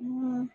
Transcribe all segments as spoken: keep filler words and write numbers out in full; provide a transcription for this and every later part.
हम्म,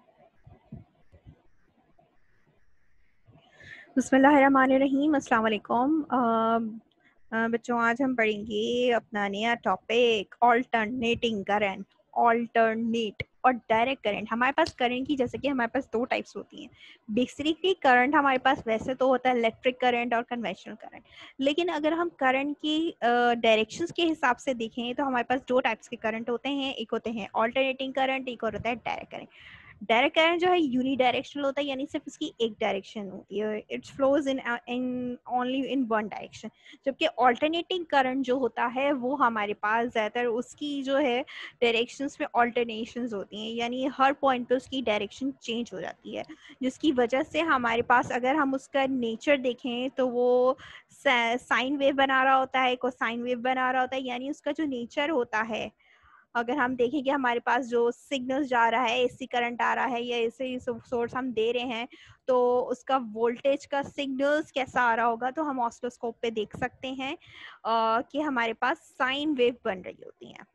बिस्मिल्लाहिर्रहमानिर्रहीम, अस्सलाम वालेकुम। अ, अ, बच्चों, आज हम पढ़ेंगे अपना नया टॉपिक ऑल्टरनेटिंग करंट। ऑल्टरनेट और डायरेक्ट करंट। हमारे पास करंट की जैसे कि हमारे पास दो टाइप्स होती हैं। बेसिकली करंट हमारे पास वैसे तो होता है इलेक्ट्रिक करंट और कन्वेंशनल करंट, लेकिन अगर हम करंट की डायरेक्शंस के हिसाब से देखें तो हमारे पास दो टाइप्स के करंट होते हैं। एक होते हैं ऑल्टरनेटिंग करंट, एक और होता है डायरेक्ट करंट। डायरेक्ट करंट जो है यूनी डायरेक्शनल होता है, यानी सिर्फ उसकी एक डायरेक्शन होती है, it's flows in in only in one direction. जबकि ऑल्टरनेटिंग करंट जो होता है वो हमारे पास ज़्यादातर उसकी जो है डायरेक्शंस में ऑल्टरनेशंस होती हैं, यानी हर पॉइंट पे उसकी डायरेक्शन चेंज हो जाती है, जिसकी वजह से हमारे पास अगर हम उसका नेचर देखें तो वो साइन वेव बना रहा होता है, कोसाइन वेव बना रहा होता है। यानी उसका जो नेचर होता है, अगर हम देखें कि हमारे पास जो सिग्नल जा रहा है, एसी करंट आ रहा है या ऐसे सोर्स हम दे रहे हैं, तो उसका वोल्टेज का सिग्नल्स कैसा आ रहा होगा, तो हम ऑसिलोस्कोप पे देख सकते हैं आ, कि हमारे पास साइन वेव बन रही होती हैं।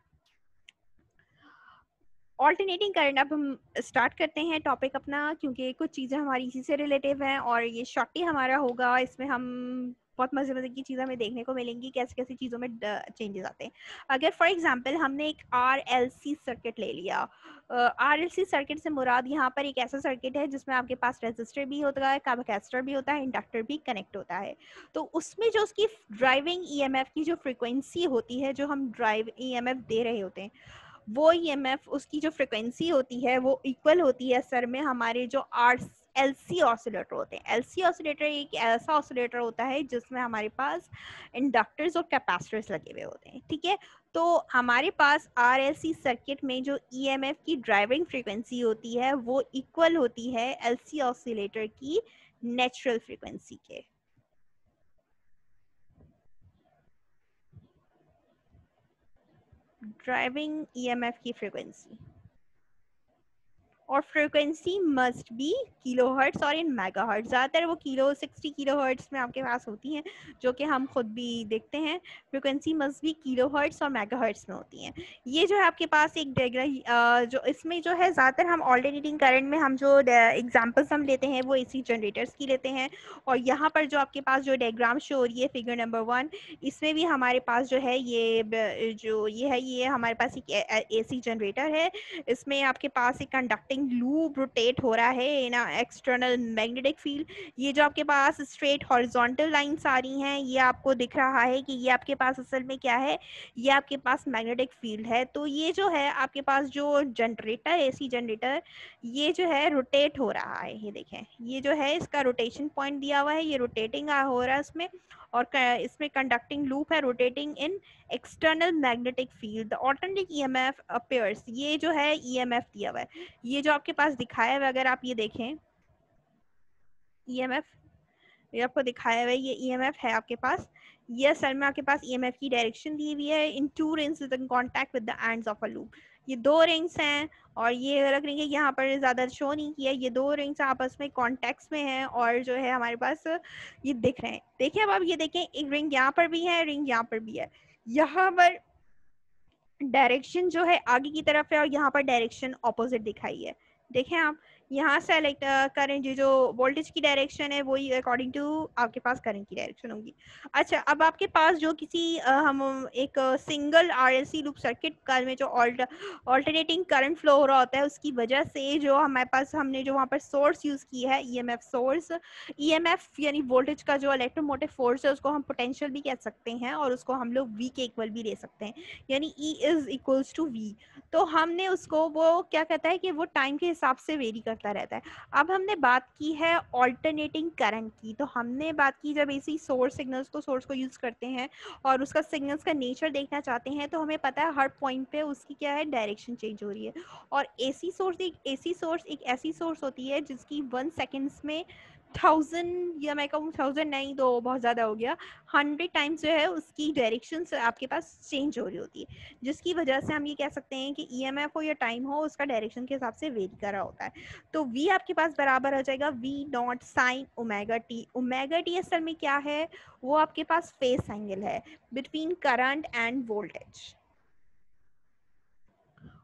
ऑल्टरनेटिंग करंट, अब हम स्टार्ट करते हैं टॉपिक अपना, क्योंकि कुछ चीज़ें हमारी इसी से रिलेटिव हैं और ये शॉर्ट ही हमारा होगा। इसमें हम बहुत मज़े मज़े की चीज़ें हमें देखने को मिलेंगी, कैसे कैसी चीज़ों में चेंजेस आते हैं। अगर फॉर एग्जांपल हमने एक आर एल सी सर्किट ले लिया, आर एल सी सर्किट से मुराद यहाँ पर एक ऐसा सर्किट है जिसमें आपके पास रेजिस्टर भी होता है, कैपेसिटर भी होता है, इंडक्टर भी कनेक्ट होता है। तो उसमें जो उसकी ड्राइविंग ई एम एफ की जो फ्रिक्वेंसी होती है, जो हम ड्राइव ई एम एफ दे रहे होते हैं, वो ई एम एफ उसकी जो फ्रिक्वेंसी होती है वो इक्वल होती है सर में हमारे जो आर एल सी ऑसिलेटर होते हैं। एल सी ऑसिलेटर एक ऐसा ऑसिलेटर होता है जिसमें हमारे पास इंडक्टर्स और कैपेसिटर्स लगे हुए होते हैं, ठीक है। तो हमारे पास आर एल सी सर्किट में जो ई एम एफ की ड्राइविंग फ्रिक्वेंसी होती है वो इक्वल होती है एल सी ऑसिलेटर की नेचुरल फ्रिक्वेंसी के। ड्राइविंग ई एम एफ की फ्रिक्वेंसी, और फ्रीक्वेंसी मस्ट बी किलोहर्ट्ज और इन मेगाहर्ट्ज। ज़्यादातर वो किलो सिक्सटी किलोहर्ट्ज में आपके पास होती हैं, जो कि हम खुद भी देखते हैं। फ्रीक्वेंसी मस्ट बी किलोहर्ट्ज और मेगाहर्ट्ज में होती हैं। ये जो है आपके पास एक डायग्राम, जो इसमें जो है ज़्यादातर हम ऑल्टरनेटिंग करंट में हम जो एग्जांपल्स हम लेते हैं वो एसी जनरेटर्स की लेते हैं। और यहाँ पर जो आपके पास जो डायग्राम शो हो रही है फिगर नंबर वन, इसमें भी हमारे पास जो है ये जो ये है ये हमारे पास एक एसी जनरेटर है। इसमें आपके पास एक कंडक्टिंग लूप रोटेट हो रहा है इन एक्सटर्नल मैग्नेटिक फील्ड। ये जो आपके पास स्ट्रेट हॉरिजॉन्टल लाइंस आ रही हैं, ये आपको दिख रहा है कि ये आपके पास असल में क्या है, ये आपके पास मैग्नेटिक फील्ड है। तो ये जो है आपके पास जो जनरेटर, एसी जनरेटर, ये जो है रोटेट हो रहा है। ये देखें, ये जो है इसका रोटेशन पॉइंट दिया हुआ है, ये रोटेटिंग हो रहा है इसमें, और इसमें कंडक्टिंग लूप है rotating in external magnetic field. The alternating E M F appears, ये जो है ई एम एफ दिया हुआ है, ये जो आपके पास दिखाया हुआ है, अगर आप ये देखें ई एम एफ, ये आपको दिखाया हुआ है, ये ई एम एफ है आपके पास। ये असल में आपके पास ई एम एफ की डायरेक्शन दी हुई है in two rings with in contact with the ends of a loop. ये दो रिंग्स हैं और ये अलग रिंग है, यहाँ पर ज़्यादा शो नहीं किया। ये दो रिंग्स आपस में कॉन्टेक्ट्स में हैं और जो है हमारे पास ये दिख रहे हैं। देखिए, अब आप ये देखें, एक रिंग यहाँ पर भी है, रिंग यहाँ पर भी है। यहाँ पर डायरेक्शन जो है आगे की तरफ है और यहाँ पर डायरेक्शन ऑपोजिट दिखाई है। देखें आप, यहाँ से इलेक्ट करेंट, जो वोल्टेज की डायरेक्शन है वही अकॉर्डिंग टू आपके पास करंट की डायरेक्शन होगी। अच्छा, अब आपके पास जो किसी आ, हम एक सिंगल आरएलसी लूप सर्किट का में जो ऑल्टरनेटिंग करंट फ्लो हो रहा होता है, उसकी वजह से जो हमारे पास हमने जो वहाँ पर सोर्स यूज़ की है ईएमएफ सोर्स, ईएमएफ यानी वोल्टेज का जो इलेक्ट्रोमोटिव फोर्स है उसको हम पोटेंशियल भी कह सकते हैं और उसको हम लोग वी के इक्वल भी ले सकते हैं, यानी E is equals to V। तो हमने उसको, वो क्या कहता है कि वो टाइम के हिसाब से वेरी करता रहता है। अब हमने बात की है ऑल्टरनेटिंग करंट की, तो हमने बात की जब ऐसी सोर्स सिग्नल्स को सोर्स को यूज़ करते हैं और उसका सिग्नल्स का नेचर देखना चाहते हैं, तो हमें पता है हर पॉइंट पे उसकी क्या है, डायरेक्शन चेंज हो रही है। और एसी सोर्स एक एसी सोर्स एक ऐसी सोर्स होती है जिसकी वन सेकेंड्स में थाउजेंड, या मैं कहूँ थाउजेंड नहीं तो बहुत ज़्यादा हो गया, हंड्रेड टाइम्स जो है उसकी डायरेक्शन आपके पास चेंज हो रही होती है, जिसकी वजह से हम ये कह सकते हैं कि ई एम एफ हो या टाइम हो, उसका डायरेक्शन के हिसाब से वेरी कर रहा होता है। तो V आपके पास बराबर हो जाएगा V naught sine omega t. Omega t असल में क्या है, वो आपके पास फेस एंगल है between current and voltage.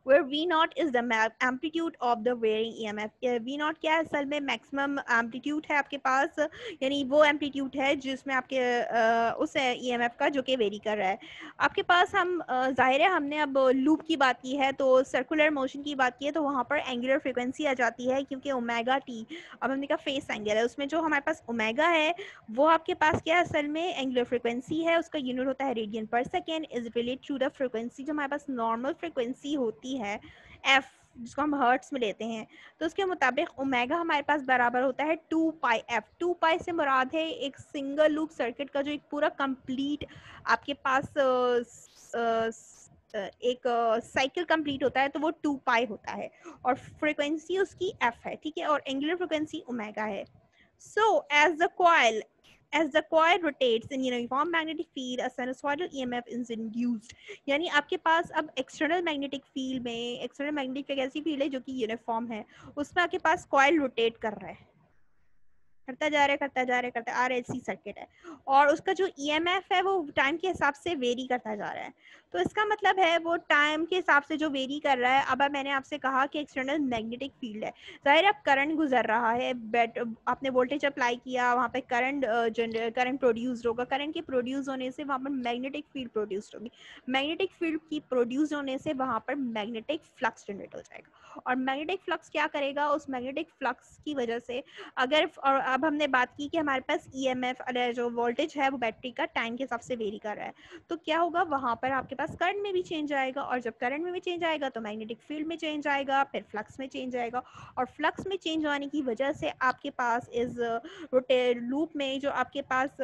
where V naught is the amplitude of the varying E M F. V naught क्या है असल में मैक्सिमम एम्पलीट्यूड है आपके पास, यानी वो एम्पलीट्यूड है जिसमें आपके आ, उस ई एम एफ का जो कि वेरी कर रहा है आपके पास। हम जाहिर है हमने अब लूप की बात की है तो सर्कुलर मोशन की बात की है तो वहाँ पर एंगुलर फ्रिक्वेंसी आ जाती है क्योंकि ओमेगा टी, अब हमने कहा फेस एंगल है, उसमें जो हमारे पास ओमेगा है वो आपके पास क्या है असल में एंगुलर फ्रिक्वेंसी है, उसका यूनिट होता है radian per second is related to the frequency जो हमारे पास नॉर्मल फ्रिक्वेंसी होती है एफ जिसको हम हर्ट्स में लेते हैं, तो उसके मुताबिक ओमेगा हमारे पास बराबर होता है two pi f. Two pi से मुराद है एक सिंगल लूप सर्किट का जो एक पूरा कंप्लीट आपके पास आ, आ, एक साइकिल कंप्लीट होता है तो वो टू पाई होता है और फ्रिक्वेंसी उसकी एफ है, ठीक है, और एंगुलर फ्रिक्वेंसी ओमेगा है। So as the coil as the coil rotates in uniform magnetic field a sinusoidal E M F is induced, यानी आपके पास अब एक्सटर्नल मैग्नेटिक फील्ड में, एक्सटर्नल मैग्नेटिक फील्ड ऐसी फील्ड है जो कि यूनिफॉर्म है, उसमें आपके पास कॉइल रोटेट कर रहा है, करता जा रहा है करता जा रहा है करता आर एल सी सर्किट है और उसका जो ई एम एफ है वो टाइम के हिसाब से वेरी करता जा रहा है। तो इसका मतलब है वो टाइम के हिसाब से जो वेरी कर रहा है, अब मैंने आपसे कहा कि एक्सटर्नल मैग्नेटिक फील्ड है, जाहिर अब करंट गुजर रहा है, बेट आपने वोल्टेज अप्लाई किया वहाँ पे करंट करंट प्रोड्यूस होगा, करंट के प्रोड्यूस होने से वहाँ पर मैग्नेटिक फील्ड प्रोड्यूस होगी, मैग्नेटिक फील्ड की प्रोड्यूस होने से वहाँ पर मैग्नेटिक फ्लक्स जनरेट हो जाएगा और मैग्नेटिक फ्लक्स क्या करेगा, उस मैग्नेटिक फ्लक्स की वजह से अगर, और अब हमने बात की कि हमारे पास ई एम एफ जो वोल्टेज है वो बैटरी का टाइम के हिसाब से वेरी कर रहा है, तो क्या होगा वहाँ पर आपके पास करंट में भी चेंज आएगा और जब करंट में भी चेंज आएगा तो मैग्नेटिक फील्ड में चेंज आएगा, फिर फ्लक्स में चेंज आएगा और फ्लक्स में चेंज आने की वजह से आपके पास इस रोटे लूप में जो आपके पास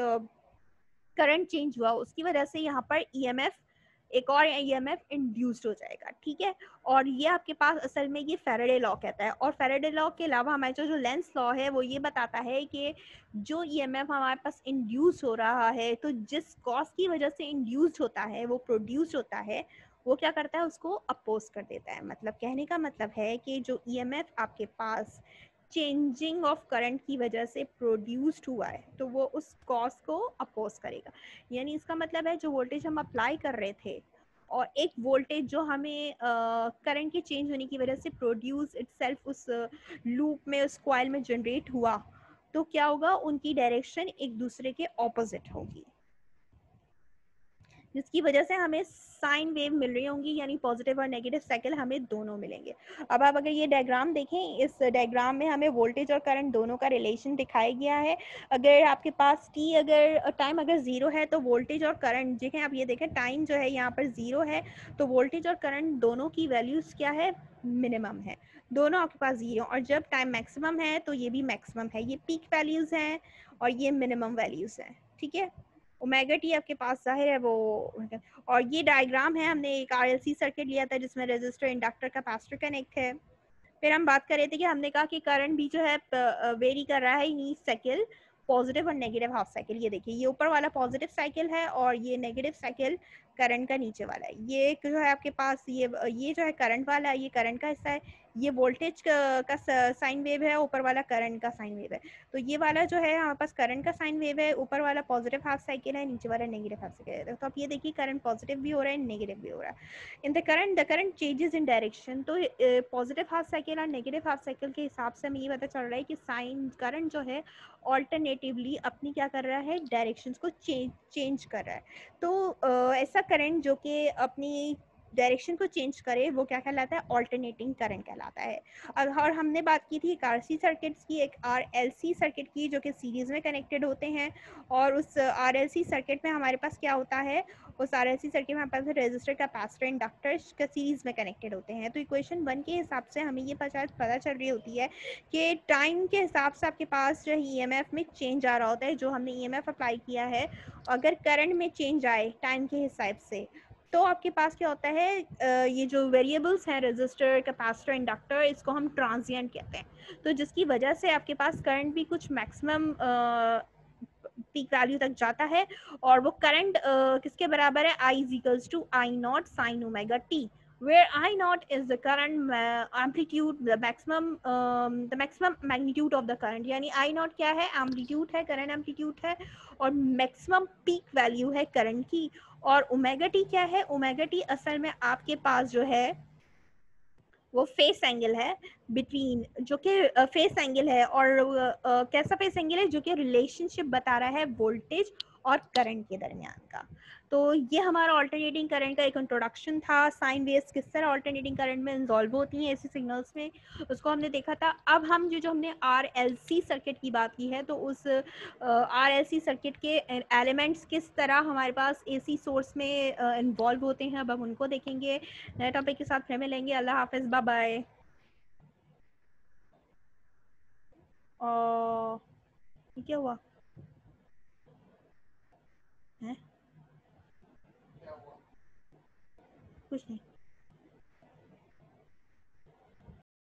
करंट चेंज हुआ उसकी वजह से यहाँ पर ई एम एफ एक और ई एम एफ इंड्यूस्ड हो जाएगा, ठीक है। और ये आपके पास असल में ये फैराडे लॉ कहता है और फैराडे लॉ के अलावा हमारे जो जो लेंस लॉ है वो ये बताता है कि जो ई एम एफ हमारे पास इंड्यूस हो रहा है तो जिस कॉज की वजह से इंड्यूस होता है वो प्रोड्यूस होता है वो क्या करता है उसको अपोज कर देता है। मतलब कहने का मतलब है कि जो ई एम एफ आपके पास चेंजिंग ऑफ करंट की वजह से प्रोड्यूस्ड हुआ है तो वो उस कॉज को अपोज करेगा, यानी इसका मतलब है जो वोल्टेज हम अप्लाई कर रहे थे और एक वोल्टेज जो हमें करंट uh, के चेंज होने की वजह से प्रोड्यूस इटसेल्फ उस लूप uh, में उस कॉइल में जनरेट हुआ, तो क्या होगा उनकी डायरेक्शन एक दूसरे के ऑपोजिट होगी जिसकी वजह से हमें साइन वेव मिल रही होंगी, यानी पॉजिटिव और नेगेटिव साइकिल हमें दोनों मिलेंगे। अब आप अगर ये डायग्राम देखें, इस डायग्राम में हमें वोल्टेज और करंट दोनों का रिलेशन दिखाया गया है। अगर आपके पास टी अगर टाइम अगर जीरो है तो वोल्टेज और करंट देखें, आप ये देखें टाइम जो है यहाँ पर जीरो है तो वोल्टेज और करंट दोनों की वैल्यूज क्या है, मिनिमम है, दोनों आपके पास जीरो, और जब टाइम मैक्सिमम है तो ये भी मैक्सिमम है, ये पीक वैल्यूज हैं और ये मिनिमम वैल्यूज हैं, ठीक है। ओमेगा टी आपके पास जाहिर है वो, और ये डायग्राम है, हमने एक आरएलसी सर्किट लिया था जिसमें रेजिस्टर इंडक्टर कैपेसिटर कनेक्ट है। फिर हम बात कर रहे थे कि हमने कहा कि करंट भी जो है वेरी कर रहा है इन ईच साइकिल, पॉजिटिव और नेगेटिव हाफ साइकिल। ये देखिए ये ऊपर वाला पॉजिटिव साइकिल है और ये नेगेटिव साइकिल करंट का नीचे वाला है। ये जो है आपके पास ये ये जो है करंट वाला है, ये करंट का हिस्सा है, ये वोल्टेज का, का साइन वेव है, ऊपर वाला करंट का साइन वेव है। तो ये वाला जो है हमारे पास करंट का साइन वेव है, ऊपर वाला पॉजिटिव हाफ साइकिल है, नीचे वाला नेगेटिव हाफ साइकिल है। तो आप ये देखिए करंट पॉजिटिव भी हो रहा है, नेगेटिव भी हो रहा है। In the current the current changes in direction, तो पॉजिटिव हाफ साइकिल और नेगेटिव हाफ साइकिल के हिसाब से हमें ये पता चल रहा है कि साइन करंट जो है ऑल्टरनेटिवली अपनी क्या कर रहा है, डायरेक्शंस को चेंज चेंज कर रहा है। तो uh, ऐसा करंट जो कि अपनी डायरेक्शन को चेंज करे वो क्या कहलाता है, ऑल्टरनेटिंग करंट कहलाता है। और हमने बात की थी एक आरसी सर्किट्स की, एक आरएलसी सर्किट की जो कि सीरीज में कनेक्टेड होते हैं, और उस आरएलसी सर्किट में हमारे पास क्या होता है, उस आरएलसी सर्किट में हमारे पास रेजिस्टर कैपेसिटर इंडक्टर का सीरीज में कनेक्टेड होते हैं। तो इक्वेशन वन के हिसाब से हमें ये पता पता चल रही होती है कि टाइम के हिसाब से आपके पास जो ईएमएफ में चेंज आ रहा होता है, जो हमने ईएमएफ अप्लाई किया है, अगर करंट में चेंज आए टाइम के हिसाब से तो आपके पास क्या होता है, ये जो वेरिएबल्स हैं रेजिस्टर कैपेसिटर इंडक्टर, इसको हम ट्रांजिएंट कहते हैं। तो जिसकी वजह से आपके पास करंट भी कुछ मैक्सिमम पीक वैल्यू तक जाता है और वो करंट किसके बराबर है, I is equals to I naught sine omega T, where I naught is the current uh, amplitude, the maximum um, the maximum magnitude of the current, यानी I naught क्या है, amplitude है, current amplitude है, और maximum peak value है current की। और omega T क्या है, ओमेगा टी असल में आपके पास जो है वो फेस एंगल है बिटवीन, जो कि फेस एंगल है, और uh, कैसा फेस एंगल है, जो कि रिलेशनशिप बता रहा है वोल्टेज और करंट के दरमियान का। तो ये हमारा ऑल्टरनेटिंग करंट का एक इंट्रोडक्शन था। साइन वेव्स किस तरह ऑल्टरनेटिंग करंट में इन्वॉल्व होती हैं ऐसे सिग्नल्स में, उसको हमने देखा था। अब हम जो जो हमने आर एल सी सर्किट की बात की है, तो उस आर एल सी सर्किट के एलिमेंट्स किस तरह हमारे पास ए सी सोर्स में इन्वॉल्व होते हैं, अब हम उनको देखेंगे। नए टॉपिक के साथ फिर मिलेंगे। अल्लाह हाफिज़, बाय बाय। और ये क्या हुआ है? कुछ नहीं।